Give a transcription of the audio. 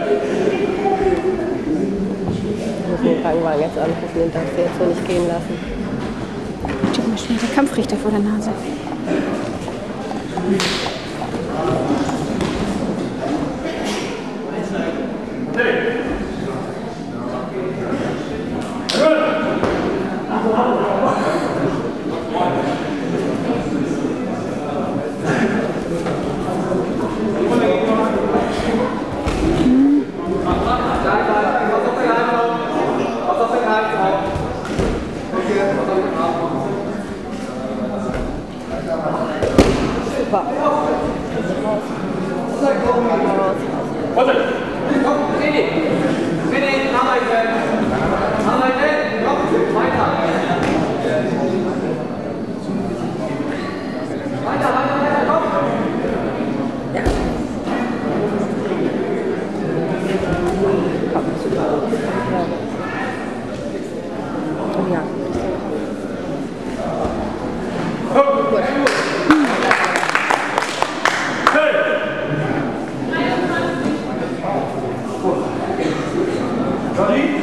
Ich muss den Krankenwagen jetzt anrufen, den darfst du jetzt so nicht gehen lassen. Steht mir schon der Kampfrichter vor der Nase. Super. Warte! Komm, René! René, arbeiten! Arbeiten! Komm, weiter! Weiter, weiter, weiter, komm! Ja. Komm, super. Ja. Gut. Ready?